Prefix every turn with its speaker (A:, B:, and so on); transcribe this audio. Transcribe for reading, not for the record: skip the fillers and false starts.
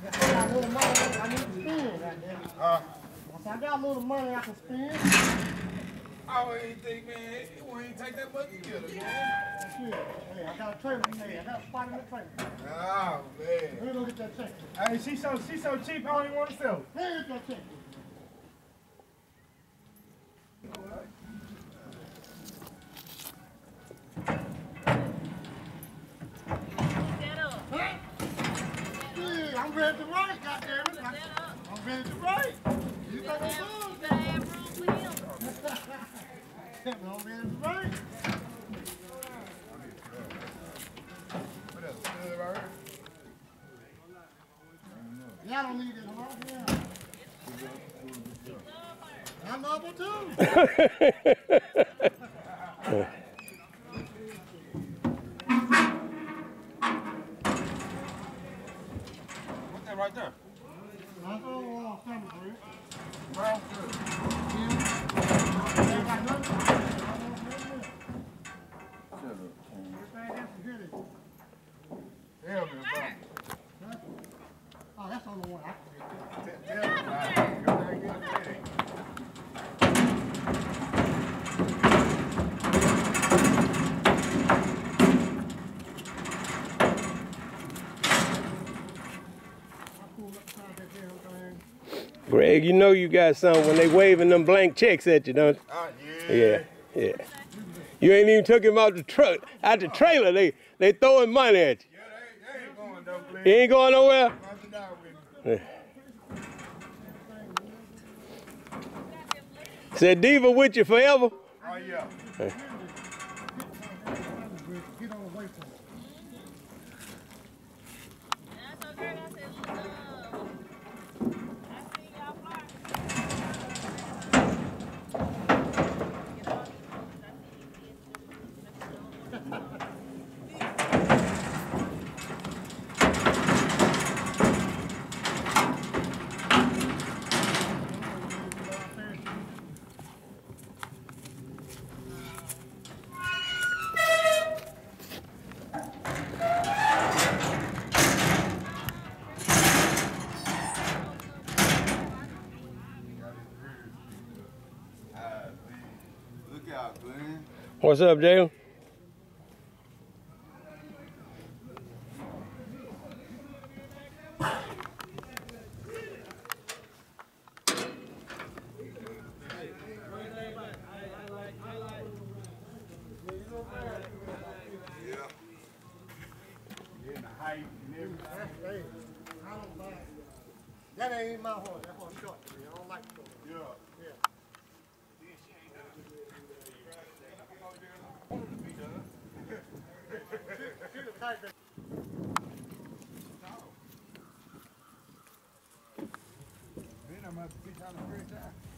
A: I got a little money I need to spend, goddamn. Once I got a little money I can spend.
B: I ain't think, man, it won't take that much to get it, man.
A: Shit. Hey, I got a trailer. Hey, I got a spot in the trailer.
B: Oh, man.
A: Let me go get that check.
B: Hey, she's so cheap, I don't even want to sell it.
A: Let me get that check. I'm ready to write, goddammit. I'm ready to write. You got to do.
C: You better have room for him.
A: I'm ready to write.
B: What else? Still right here?
A: Y'all don't need it, huh? Yeah. I love her too.
B: What's that right there?
A: That's all family bread.
B: Brown? Hell, man,
A: Oh, that's on the one I can
D: Greg, you know you got something when they waving them blank checks at you, don't you?
B: yeah.
D: Yeah. You ain't even took him out the truck, out the trailer. They throwing money at you.
B: Yeah, they ain't going, though, please.
D: He ain't going nowhere?
B: Yeah.
D: Said Diva with you forever?
B: Oh, yeah.
A: get on the way from it.
C: And I told Greg, I said, look, I seen y'all fly.
B: Look out, Glenn.
D: What's up, Jalen?
A: That ain't my horse. That horse short. I don't like short.
B: Yeah.
A: Yeah. She the type that.
B: Then I'm going to be trying to figure it out.